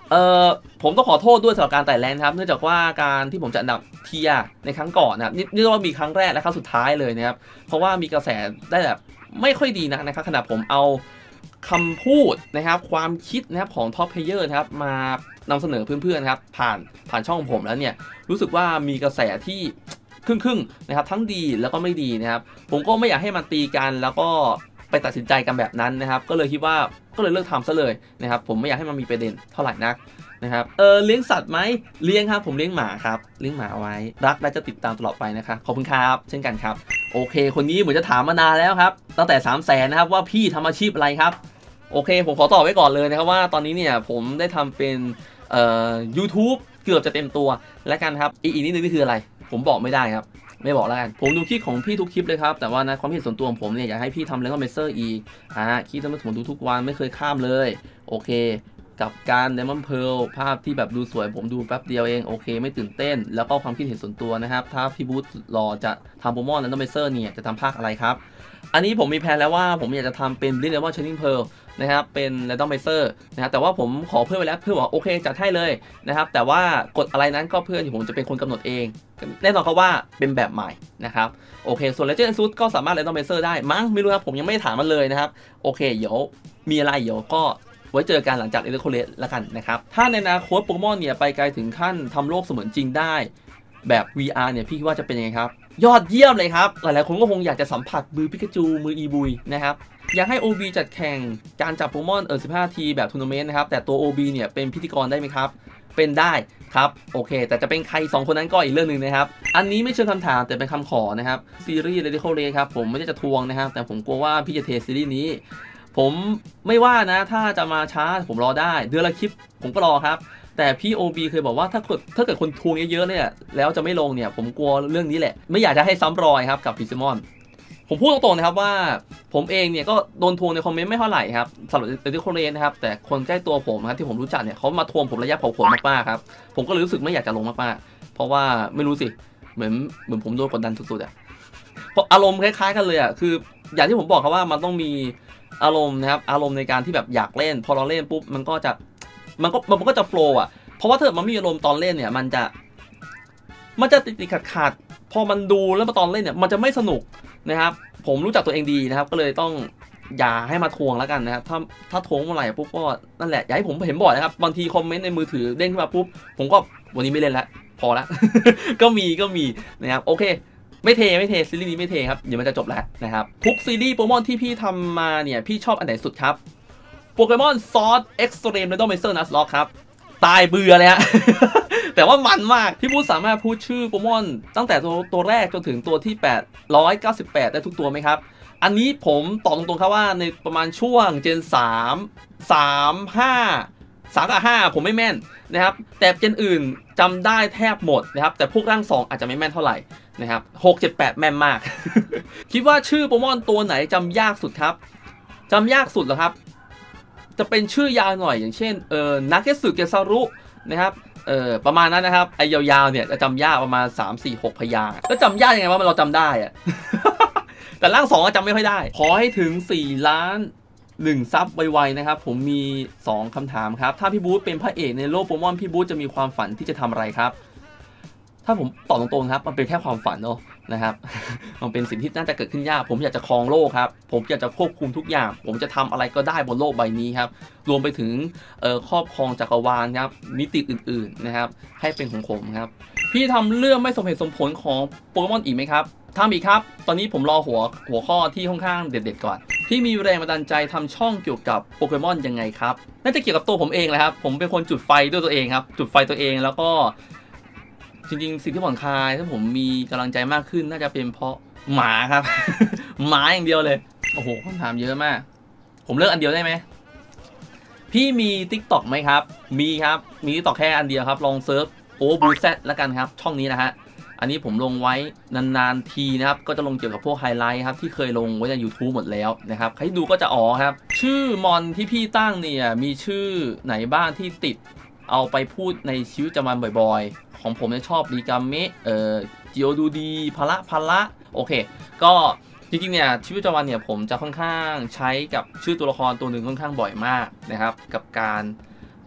เอ่อผมต้องขอโทษด้วยสำหรับการไต่แรงครับเนื่องจากว่าการที่ผมจะอันดับเทียในครั้งก่อนนะครับนี่นี่ว่ามีครั้งแรกและครั้งสุดท้ายเลยนะครับเพราะว่ามีกระแสได้แบบไม่ค่อยดีนะนะครับขณะผมเอาคำพูดนะครับความคิดนะครับของท็อปเพลเยอร์นะครับมานำเสนอเพื่อนๆครับผ่านผ่านช่องผมแล้วเนี่ยรู้สึกว่ามีกระแสที่ครึ่งๆนะครับทั้งดีแล้วก็ไม่ดีนะครับผมก็ไม่อยากให้มันตีกันแล้วก็ไปตัดสินใจกันแบบนั้นนะครับก็เลยคิดว่าก็เลยเลิกทำซะเลยนะครับผมไม่อยากให้มันมีประเด็นเท่าไหร่นักนะครับเออเลี้ยงสัตว์ไหมเลี้ยงครับผมเลี้ยงหมาครับเลี้ยงหมาไว้รักและจะติดตามตลอดไปนะครับขอบคุณครับเช่นกันครับโอเคคนนี้เหมือนจะถามมานานแล้วครับตั้งแต่สามแสนนะครับว่าพี่ทำอาชีพอะไรครับโอเคผมขอตอบไว้ก่อนเลยนะครับว่าตอนนี้เนี่ยผมได้ทำเป็นเอ่อ YouTube เกือบจะเต็มตัวแล้วกันครับอีกนิดนึงนี่คืออะไรผมบอกไม่ได้ครับไม่บอกแล้วกันผมดูคลิปของพี่ทุกคลิปเลยครับแต่ว่านะความคิดส่วนตัวของผมเนี่ยอยากให้พี่ทำเลนส์เมเซอร์อีกอ่าคลิปที่ผมดูทุกวันไม่เคยข้ามเลยโอเคกับการ Diamond Pearl ภาพที่แบบดูสวยผมดูแป๊บเดียวเองโอเคไม่ตื่นเต้นแล้วก็ความคิดเห็นส่วนตัวนะครับถ้าพี่บูธรอจะทำโปรโมท Diamond Pearl เนี่ยจะทำภาคอะไรครับอันนี้ผมมีแผนแล้วว่าผมอยากจะทำเป็น Diamond Shining Pearl นะครับเป็น Diamond Pearl นะครับแต่ว่าผมขอเพื่อนไว้แล้วเพื่อนบอกโอเคจัดให้เลยนะครับแต่ว่ากฎอะไรนั้นก็เพื่อนที่ผมจะเป็นคนกำหนดเองแน่นอนครับว่าเป็นแบบใหม่นะครับโอเคส่วน Legend Suit ก็สามารถ Diamond Pearl ได้มั้งไม่รู้ครับผมยังไม่ได้ถามมันเลยนะครับโอเคเดี๋ยวมีอะไรเดี๋ยวก็ไว้เจอกันหลังจากเอเลโคเลสแล้วกันนะครับถ้าในอนาคตโปเกมอนเนี่ยไปไกลถึงขั้นทำโลกเสมือนจริงได้แบบ วี อาร์ เนี่ยพี่คิดว่าจะเป็นยังไงครับยอดเยี่ยมเลยครับหลายๆคนก็คงอยากจะสัมผัสมือปิกาจูมืออีบุยนะครับอยากให้ โอ บี จัดแข่งการจับโปเกมอนเออสิบห้าทีแบบทัวร์นาเมนต์นะครับแต่ตัว โอ บี เนี่ยเป็นพิธีกรได้ไหมครับเป็นได้ครับโอเคแต่จะเป็นใครสองคนนั้นก็อีกเรื่องหนึ่งนะครับอันนี้ไม่เชิงคำถามแต่เป็นคำขอนะครับซีรีส์เรดิโคเลครับผมไม่ได้จะทวงนะครับแต่ผมกลัวว่าพี่จะเทซีรีส์นี้ผมไม่ว่านะถ้าจะมาช้าผมรอได้เดือนละคลิปผมก็รอครับแต่พี่ โอ บี เคยบอกว่าถ้าเกิดถ้าเกิดคนทวงเยอะๆเนี่ยแล้วจะไม่ลงเนี่ยผมกลัวเรื่องนี้แหละไม่อยากจะให้ซ้ำรอยครับกับพิซมอนผมพูดตรงๆนะครับว่าผมเองเนี่ยก็โดนทวงในคอมเมนต์ไม่เท่าไหร่ครับสำหรับเดลิโคเรนนะครับแต่คนใกล้ตัวผมครับที่ผมรู้จักเนี่ยเขามาทวงผมระยะเผาขนมากๆครับผมก็เลยรู้สึกไม่อยากจะลงมากๆเพราะว่าไม่รู้สิเหมือนเหมือนผมโดนกดดันสุดๆอ่ะเพราะอารมณ์คล้ายๆกันเลยอ่ะคืออย่างที่ผมบอกครับว่ามันต้องมีอารมณ์นะครับอารมณ์ในการที่แบบอยากเล่นพอเราเล่นปุ๊บมันก็จะมันก็มันก็จะโฟล์อ่ะเพราะว่าถ้ามันไม่มีอารมณ์ตอนเล่นเนี่ยมันจะมันจะติดๆขัดๆพอมันดูแล้วมาตอนเล่นเนี่ยมันจะไม่สนุกนะครับผมรู้จักตัวเองดีนะครับก็เลยต้องอย่าให้มาทวงแล้วกันนะครับถ้าถ้าทวงเมื่อไหร่ปุ๊บก็นั่นแหละอย่าให้ผมเห็นบ่อยนะครับบางทีคอมเมนต์ในมือถือเด้งขึ้นมาปุ๊บผมก็วันนี้ไม่เล่นแล้วพอละ ก็มีก็มีนะครับโอเคไม่เทไม่เทซีรีส์นี้ไม่เทครับเดี๋ยวมันจะจบแล้วนะครับทุกซีรีส์โปเกมอนที่พี่ทำมาเนี่ยพี่ชอบอันไหนสุดครับโปเกมอนซอสเอ็กซ์ตรีมเรนดอมเมเซอร์นัสล็อกครับตายเบื่อเลยฮะ แต่ว่ามันมากพี่พูดสามารถพูดชื่อโปเกมอนตั้งแต่ตัวตัวแรกจนถึงตัวที่แปดร้อยเก้าสิบแปดได้ทุกตัวไหมครับอันนี้ผมตอบตรงๆครับว่าในประมาณช่วงเจนสาม สาม ห้า สามกับห้าผมไม่แม่นนะครับแต่เจนอื่นจำได้แทบหมดนะครับแต่พวกร่างสองอาจจะไม่แม่นเท่าไหร่นะครับหก เจ็ด แปดแม่นมาก คิดว่าชื่อโปเกมอนตัวไหนจำยากสุดครับจำยากสุดเหรอครับจะเป็นชื่อยาวหน่อยอย่างเช่นเออนักเกสึเกซารุนะครับเออประมาณนั้นนะครับไอ้ยาวๆเนี่ยจะจำยากประมาณสาม สี่ หกพยางค์แล้วจำยากยังไงว่าเราจำได้อะ แต่ร่างสองจำไม่ค่อยได้ขอให้ถึงสี่ล้านหนึ่งซับไวๆนะครับผมมีสองคำถามครับถ้าพี่บูธเป็นพระเอกในโลกโปเกมอนพี่บูธจะมีความฝันที่จะทำอะไรครับถ้าผมตอบตรงๆครับมันเป็นแค่ความฝันเนาะนะครับ มันเป็นสิ่งที่น่าจะเกิดขึ้นยากผมอยากจะครองโลกครับผมอยากจะควบคุมทุกอย่างผมจะทำอะไรก็ได้บนโลกใบนี้ครับรวมไปถึงเอ่อครอบครองจักรวาลครับมิติอื่นๆนะครับให้เป็นของผมครับพี่ทำเรื่องไม่สมเหตุสมผลของโปเกมอนอีกไหมครับถ้ามีครับตอนนี้ผมรอหัวหัวข้อที่ค่อนข้างเด็ดๆก่อนพี่มีแรงบันดาลใจทำช่องเกี่ยวกับโปเกมอนยังไงครับน่าจะเกี่ยวกับตัวผมเองแหละครับผมเป็นคนจุดไฟด้วยตัวเองครับจุดไฟตัวเองแล้วก็จริงๆสิ่งที่ผ่อนคลายถ้าผมมีกำลังใจมากขึ้นน่าจะเป็นเพราะหมาครับ หมาอย่างเดียวเลยโอ้โหคำถามเยอะมากผมเลือกอันเดียวได้ไหมพี่มี ติ๊กต็อก ไหมครับมีครับมี ติ๊กต็อก แค่อันเดียวครับลองเซิร์ชโอบูเซตแล้วกันครับช่องนี้นะฮะอันนี้ผมลงไว้นานๆทีนะครับก็จะลงเกี่ยวกับพวกไฮไลท์ครับที่เคยลงไว้ใน YouTube หมดแล้วนะครับใครดูก็จะอ๋อครับชื่อมอนที่พี่ตั้งเนี่ยมีชื่อไหนบ้างที่ติดเอาไปพูดในชีวิตประจำวันบ่อยๆของผมเนี่ยชอบรีกาเมะเอ่อจิโอดูดีพละพละโอเคก็จริงๆเนี่ยชีวิตประจำวันเนี่ยผมจะค่อนข้างใช้กับชื่อตัวละครตัวหนึ่งค่อนข้างบ่อยมากนะครับกับการ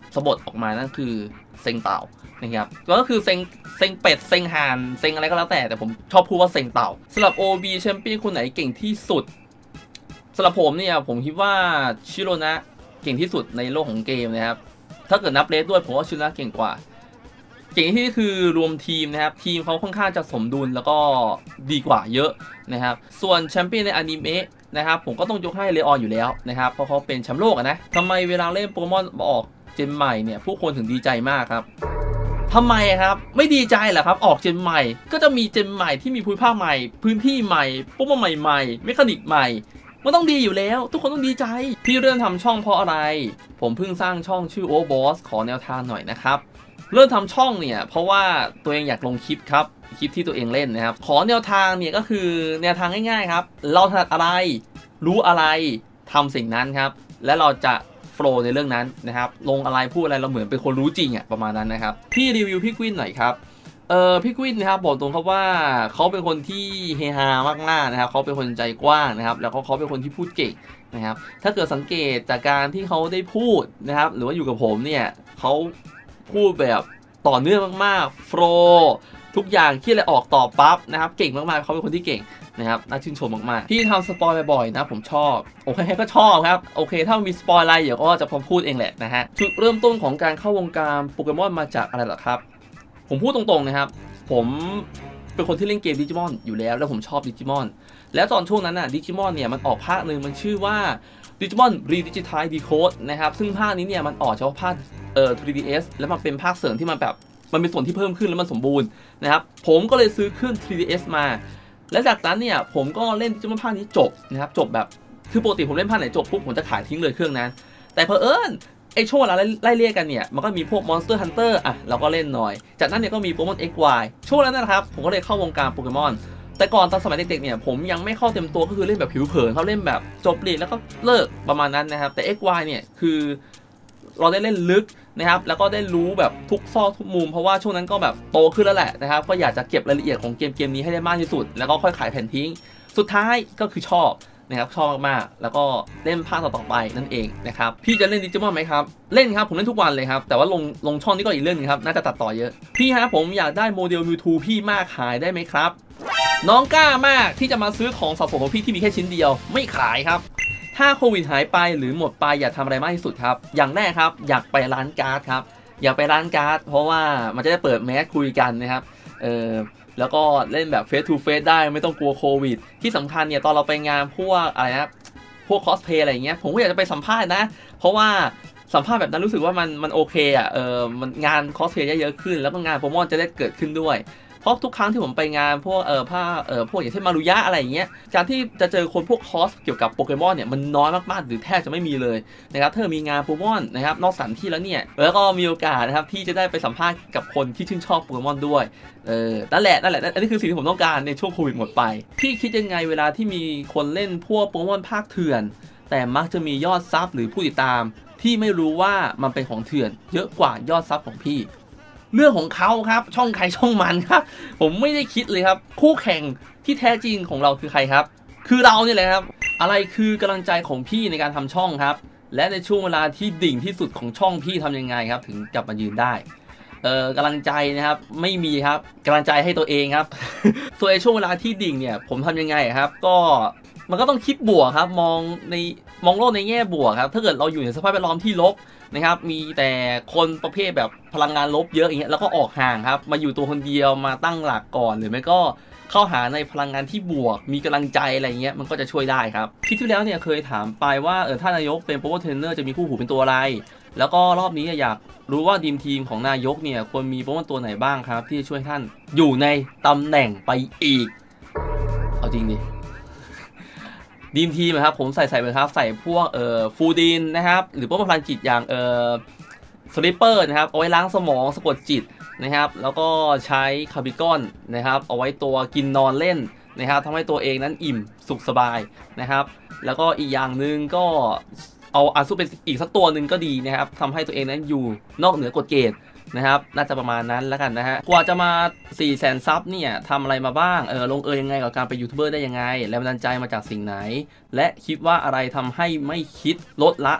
สะบดออกมานั่นคือเซ็งเต่านะครับก็คือเซ็งเซ็งเป็ดเซ็งห่านเซ็งอะไรก็แล้วแต่แต่ผมชอบพูดว่าเซ็งเต่าสำหรับ โอ บี แชมเปี้ยนคนไหนเก่งที่สุดสำหรับผมเนี่ยผมคิดว่าชิโรนะเก่งที่สุดในโลกของเกมนะครับถ้าเกิดนับเลสด้วยผมว่าชิโรนะเก่งกว่าเก่งที่คือรวมทีมนะครับทีมเขาค่อนข้างจะสมดุลแล้วก็ดีกว่าเยอะนะครับส่วนแชมเปี้ยนในอนิเมะนะครับผมก็ต้องยกให้เลออนอยู่แล้วนะครับเพราะเขาเป็นแชมป์โลกนะทำไมเวลาเล่นโปเกมอนออกเจนใหม่เนี่ยผู้คนถึงดีใจมากครับทำไมครับไม่ดีใจเหรอครับออกเจนใหม่ก็จะมีเจนใหม่ที่มีภูมิภาคใหม่พื้นที่ใหม่โปเกมอนใหม่ๆเมคานิกใหม่มันต้องดีอยู่แล้วทุกคนต้องดีใจพี่เริ่มทำช่องเพราะอะไรผมเพิ่งสร้างช่องชื่อโอบอสขอแนวทางหน่อยนะครับเริ่มทำช่องเนี่ยเพราะว่าตัวเองอยากลงคลิปครับคลิปที่ตัวเองเล่นนะครับขอแนวทางเนี่ยก็คือแนวทางง่ายๆครับเราถนัดอะไรรู้อะไรทำสิ่งนั้นครับและเราจะโฟลว์ในเรื่องนั้นนะครับลงอะไรพูดอะไรเราเหมือนเป็นคนรู้จริงอ่ะประมาณนั้นนะครับพี่รีวิวพี่กวินหน่อยครับเออพี่กวินนะครับบอกตรงครับว่าเขาเป็นคนที่เฮฮามากๆนะครับเขาเป็นคนใจกว้างนะครับแล้วก็เขาเป็นคนที่พูดเก่งนะครับถ้าเกิดสังเกตจากการที่เขาได้พูดนะครับหรือว่าอยู่กับผมเนี่ยเขาพูดแบบต่อเนื่องมากๆโฟลว์ทุกอย่างที่อะไรออกต่อปั๊บนะครับเก่งมากๆเขาเป็นคนที่เก่งนะครับน่าชื่นชมมากๆพี่ทำสปอยบ่อยๆนะผมชอบโอเคก็ชอบครับโอเคถ้ามีสปอยอะไรเดี๋ยวก็จะพอพูดเองแหละนะฮะจุดเริ่มต้นของการเข้าวงการโปเกมอนมาจากอะไรหรอครับผมพูดตรงๆนะครับผมเป็นคนที่เล่นเกมดิจิมอนอยู่แล้วแล้วผมชอบดิจิมอนแล้วตอนช่วงนั้นน่ะดิจิมอนเนี่ยมันออกภาคหนึ่งมันชื่อว่าดิจิมอนรีดิจิทัลดีโคดนะครับซึ่งภาคนี้เนี่ยมันออกเฉพาะภาคเอ่อ ทรี ดี เอส แล้วมันเป็นภาคเสริมที่มันแบบมันเป็นส่วนที่เพิ่มขึ้นแล้วมันสมบูรณ์นะครับผมก็เลยซื้อเครื่อง ทรี ดี เอส มาและจากนั้นเนี่ยผมก็เล่นดิจิมอนภาคนี้จบนะครับจบแบบคือปกติผมเล่นภาคไหนจบปุ๊บผมจะขายทิ้งเลยเครื่องนั้นแต่เพอเอิญไอช่วงเวลาไล่เรียกกันเนี่ยมันก็มีพวก Monster Hunter อ่ะเราก็เล่นหน่อยจากนั้นเนี่ยก็มีโปเกมอน เอ็กซ์ วาย ช่วงนั้นนะครับผมก็เลยเข้าวงการโปเกมอนแต่ก่อนตอนสมัยเด็กๆเนี่ยผมยังไม่เข้าเต็มตัวก็คือเล่นแบบผิวเผินเขาเล่นแบบจบลีกแล้วก็เลิกประมาณนั้นนะครับแต่ เอ็กซ์ วาย เนี่ยคือเราได้เล่นลึกนะครับแล้วก็ได้รู้แบบทุกซอกทุกมุมเพราะว่าช่วงนั้นก็แบบโตขึ้นแล้วแหละนะครับก็อยากจะเก็บรายละเอียดของเกมเกมนี้ให้ได้มากที่สุดแล้วก็ค่อยขายแผ่นทิ้งสุดท้ายก็คือชอบนะครับชอบมากๆแล้วก็เล่นภาคต่อไปนั่นเองนะครับพี่จะเล่นดิจิมอนไหมครับเล่นครับผมเล่นทุกวันเลยครับแต่ว่าลงลงช่องนี้ก็อีกเรื่องนึงครับน่าจะตัดต่อเยอะพี่ฮะผมอยากได้โมเดล มิว ทู พี่มากขายได้ไหมครับน้องกล้ามากที่จะมาซื้อของสะสมของพี่ที่มีแค่ชิ้นเดียวไม่ขายครับถ้าโควิดหายไปหรือหมดไปอยากทำอะไรมากที่สุดครับอย่างแรกครับอยากไปร้านการ์ดครับอยากไปร้านการ์ดเพราะว่ามันจะได้เปิดแมสคุยกันนะครับเออแล้วก็เล่นแบบเฟสทูเฟสได้ไม่ต้องกลัวโควิดที่สำคัญเนี่ยตอนเราไปงานพวกอะไรนะพวกคอสเพย์อะไรอย่างเงี้ยผมก็อยากจะไปสัมภาษณ์นะเพราะว่าสัมภาษณ์แบบนั้นรู้สึกว่ามันมันโอเคอ่ะเออมันงานคอสเพย์เยอะขึ้นแล้วก็งานโปรโมทจะได้เกิดขึ้นด้วยเพราะทุกครั้งที่ผมไปงานพวกเออผ้าเออพวกอย่างเช่นมารุยะอะไรอย่างเงี้ยการที่จะเจอคนพวกคอสเกี่ยวกับโปเกมอนเนี่ยมันน้อยมากๆหรือแทบจะไม่มีเลยนะครับถ้ามีงานโปเกมอนนะครับนอกสถานที่แล้วเนี่ยแล้วก็มีโอกาสนะครับที่จะได้ไปสัมภาษณ์กับคนที่ชื่นชอบโปเกมอนด้วยเออนั่นแหละนั่นแหละอันนี้คือสิ่งที่ผมต้องการในช่วงโควิดหมดไปพี่คิดยังไงเวลาที่มีคนเล่นพวกโปเกมอนภาคเถื่อนแต่มักจะมียอดซับหรือผู้ติดตามที่ไม่รู้ว่ามันเป็นของเถื่อนเยอะกว่ายอดซับของพี่เรื่องของเขาครับช่องใครช่องมันครับผมไม่ได้คิดเลยครับคู่แข่งที่แท้จริงของเราคือใครครับคือเราเนี่ยแหละครับอะไรคือกำลังใจของพี่ในการทำช่องครับและในช่วงเวลาที่ดิ่งที่สุดของช่องพี่ทำยังไงครับถึงกลับมายืนได้เอ่อกำลังใจนะครับไม่มีครับกำลังใจให้ตัวเองครับ ส่วนในช่วงเวลาที่ดิ่งเนี่ยผมทำยังไงครับก็มันก็ต้องคิดบวกครับมองในมองโลกในแง่บวกครับถ้าเกิดเราอยู่ในสภาพแวดล้อมที่ลบนะครับมีแต่คนประเภทแบบพลังงานลบเยอะอย่างเงี้ยแล้วก็ออกห่างครับมาอยู่ตัวคนเดียวมาตั้งหลักก่อนหรือไม่ก็เข้าหาในพลังงานที่บวกมีกำลังใจอะไรเงี้ยมันก็จะช่วยได้ครับคลิปที่แล้วเนี่ยเคยถามไปว่าเออถ้านายกเป็นโปรโมเทรนเนอร์จะมีคู่หูเป็นตัวอะไรแล้วก็รอบนี้อยากรู้ว่าทีมทีมของนายกเนี่ยควรมีโปรโมตัวไหนบ้างครับที่จะช่วยท่านอยู่ในตำแหน่งไปอีกเอาจริงดิดีมทีมนะครับผมใส่ใส่ไปครับใส่พวกเอ่อฟูดินนะครับหรือพวกพลังจิตอย่างเอ่อสลิปเปอร์นะครับเอาไว้ล้างสมองสะกดจิตนะครับแล้วก็ใช้คาร์บิกอนนะครับเอาไว้ตัวกินนอนเล่นนะครับทำให้ตัวเองนั้นอิ่มสุขสบายนะครับแล้วก็อีกอย่างหนึ่งก็เอาอาซูเป็นอีกสักตัวหนึ่งก็ดีนะครับทำให้ตัวเองนั้นอยู่นอกเหนือกฎเกณฑ์นะครับน่าจะประมาณนั้นแล้วกันนะฮะกว่าจะมา สี่แสน ซับเนี่ยทำอะไรมาบ้างเออลงเอยยังไงกับการเป็นยูทูบเบอร์ได้ยังไงแรงบันดาลใจมาจากสิ่งไหนและคิดว่าอะไรทำให้ไม่คิดลดละ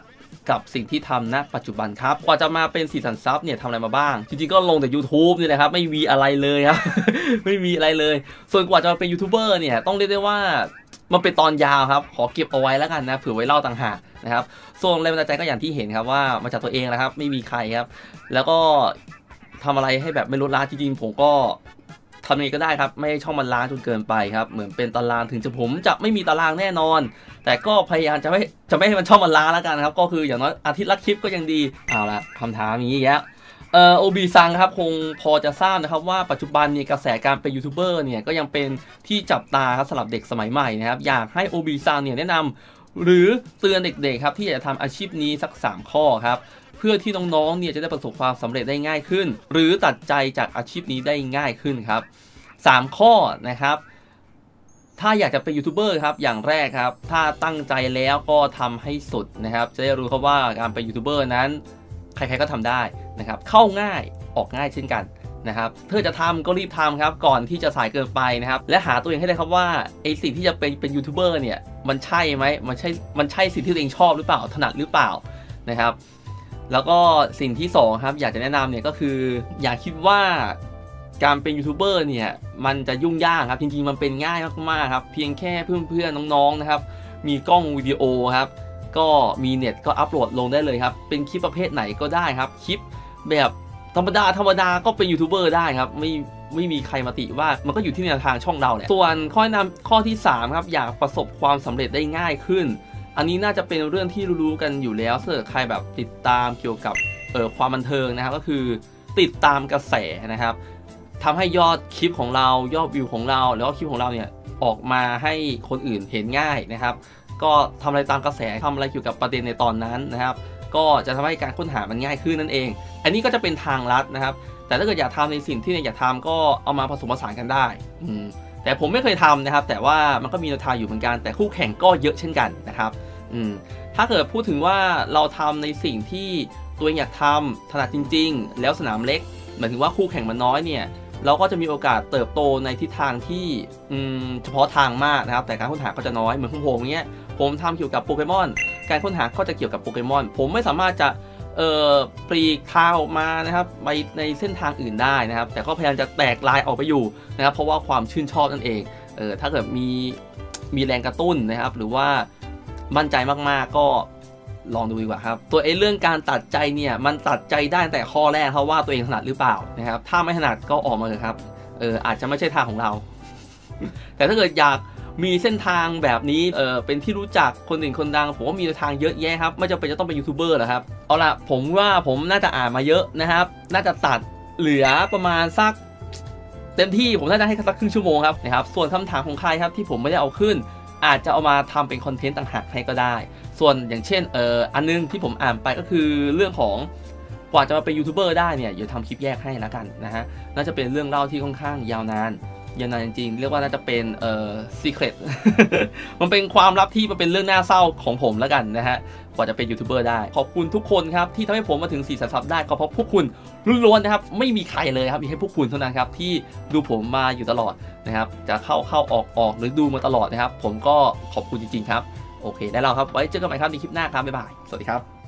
กับสิ่งที่ทำณปัจจุบันครับกว่าจะมาเป็นสีสันซับเนี่ยทำอะไรมาบ้างจริงๆก็ลงแต่ YouTube นี่แหละครับไม่มีอะไรเลยครับ ไม่มีอะไรเลยส่วนกว่าจะมาเป็นยูทูบเบอร์เนี่ยต้องเรียกได้ว่ามันเป็นตอนยาวครับขอเก็บเอาไว้แล้วกันนะเผื่อไว้เล่าต่างหากนะครับส่วนแรงบันดาลใจก็อย่างที่เห็นครับว่ามาจากตัวเองแหละครับไม่มีใครครับแล้วก็ทำอะไรให้แบบไม่ลดละจริงๆผมก็ทำยังไงก็ได้ครับไม่ให้ช่องมันล้างจนเกินไปครับเหมือนเป็นตารางถึงจะผมจะไม่มีตารางแน่นอนแต่ก็พยายามจะไม่จะไม่ให้มันช่องมันล้างแล้วกันครับก็คืออย่างน้อยอาทิตย์ละคลิปก็ยังดีเอาละคำถามอย่างนี้แล้วเอ่อโอบีซังครับคงพอจะทราบนะครับว่าปัจจุบันเนี่ยกระแสการเป็นยูทูบเบอร์เนี่ยก็ยังเป็นที่จับตาครับสำหรับเด็กสมัยใหม่นะครับอยากให้โอบีซังเนี่ยแนะนำหรือเตือนเด็กๆครับที่อยากจะทำอาชีพนี้สักสามข้อครับเพื่อที่น้องๆเนี่ยจะได้ประสบความสำเร็จได้ง่ายขึ้นหรือตัดใจจากอาชีพนี้ได้ง่ายขึ้นครับสามข้อนะครับถ้าอยากจะเป็นยูทูบเบอร์ครับอย่างแรกครับถ้าตั้งใจแล้วก็ทำให้สุดนะครับจะได้รู้ครับว่าการเป็นยูทูบเบอร์นั้นใครๆก็ทำได้นะครับเข้าง่ายออกง่ายเช่นกันนะครับเธอจะทำก็รีบทำครับก่อนที่จะสายเกินไปนะครับและหาตัวเองให้ได้ครับว่าไอสิ่งที่จะเป็นเป็นยูทูบเบอร์เนี่ยมันใช่ไหมมันใช่มันใช่สิ่งที่ตัวเองชอบหรือเปล่าถนัดหรือเปล่านะครับแล้วก็สิ่งที่สองครับอยากจะแนะนำเนี่ยก็คืออย่าคิดว่าการเป็นยูทูบเบอร์เนี่ยมันจะยุ่งยากครับจริงๆมันเป็นง่ายมากๆครับเพียงแค่เพื่อนๆน้องๆนะครับมีกล้องวิดีโอครับก็มีเน็ตก็อัปโหลดลงได้เลยครับเป็นคลิปประเภทไหนก็ได้ครับคลิปแบบธรรมดาธรรมดาก็เป็นยูทูบเบอร์ได้ครับไม่ไม่มีใครมาติว่ามันก็อยู่ที่แนวทางช่องเราแหละส่วนข้อแนะนำข้อที่สามครับอยากประสบความสำเร็จได้ง่ายขึ้นอันนี้น่าจะเป็นเรื่องที่รู้ๆกันอยู่แล้วถ้าเกิดใครแบบติดตามเกี่ยวกับเอ่อความบันเทิงนะครับก็คือติดตามกระแสนะครับทำให้ยอดคลิปของเรายอดวิวของเราแล้วก็คลิปของเราเนี่ยออกมาให้คนอื่นเห็นง่ายนะครับก็ทำอะไรตามกระแสทำอะไรเกี่ยวกับประเด็นในตอนนั้นนะครับก็จะทำให้การค้นหามันง่ายขึ้นนั่นเองอันนี้ก็จะเป็นทางลัดนะครับแต่ถ้าเกิดอยากทำในสิ่งที่อยากทำก็เอามาผสมผสานกันได้อืมแต่ผมไม่เคยทำนะครับแต่ว่ามันก็มีแนวทางอยู่เหมือนกันแต่คู่แข่งก็เยอะเช่นกันนะครับอืมถ้าเกิดพูดถึงว่าเราทำในสิ่งที่ตัวเองอยากทำถนัดจริงๆแล้วสนามเล็กหมายถึงว่าคู่แข่งมันน้อยเนี่ยเราก็จะมีโอกาสเติบโตในทิศทางที่เฉพาะทางมากนะครับแต่การค้นหาก็จะน้อยเหมือนของผมเนี้ยผมทำเกี่ยวกับโปเกมอนการค้นหาก็จะเกี่ยวกับโปเกมอนผมไม่สามารถจะเอ่อปลีกทางออกมานะครับไปในเส้นทางอื่นได้นะครับแต่ก็พยายามจะแตกลายออกไปอยู่นะครับเพราะว่าความชื่นชอบนั่นเองเออถ้าเกิดมีมีแรงกระตุ้นนะครับหรือว่ามั่นใจมากๆก็ลองดูดีกว่าครับตัวไอ้เรื่องการตัดใจเนี่ยมันตัดใจได้แต่ข้อแรกเพราะว่าตัวเองถนัดหรือเปล่านะครับถ้าไม่ถนัดก็ออกมาเลยครับเอออาจจะไม่ใช่ทางของเรา แต่ถ้าเกิดอยากมีเส้นทางแบบนี้เออเป็นที่รู้จักคนอื่นคนดังผมว่ามีทางเยอะแยะครับไม่จำเป็นจะต้องเป็นยูทูบเบอร์หรอกครับเอาล่ะผมว่าผมน่าจะอ่านมาเยอะนะครับน่าจะตัดเหลือประมาณสักเต็มที่ผมน่าจะให้สักครึ่งชั่วโมงครับนะครับส่วนคำถามของใครครับที่ผมไม่ได้เอาขึ้นอาจจะเอามาทำเป็นคอนเทนต์ต่างหากให้ก็ได้ส่วนอย่างเช่นเอออันนึงที่ผมอ่านไปก็คือเรื่องของกว่าจะมาเป็นยูทูบเบอร์ได้เนี่ยเดี๋ยวทำคลิปแยกให้แล้วกันนะฮะน่าจะเป็นเรื่องเล่าที่ค่อนข้างยาวนานยาวนานจริงๆเรียกว่าน่าจะเป็นเอ่อซีเคร็ต มันเป็นความลับที่มันเป็นเรื่องน่าเศร้าของผมแล้วกันนะฮะกว่าจะเป็นยูทูบเบอร์ได้ขอบคุณทุกคนครับที่ทำให้ผมมาถึงสี่แสนซับได้ก็เพราะพวกคุณล้วนๆนะครับไม่มีใครเลยครับมีแค่พวกคุณเท่านั้นครับที่ดูผมมาอยู่ตลอดนะครับจะเข้าเข้าออกออกหรือดูมาตลอดนะครับผมก็ขอบคุณจริงๆครับโอเคได้แล้วครับไว้เจอกันใหม่ครับในคลิปหน้าครับบ๊ายบายสวัสดีครับ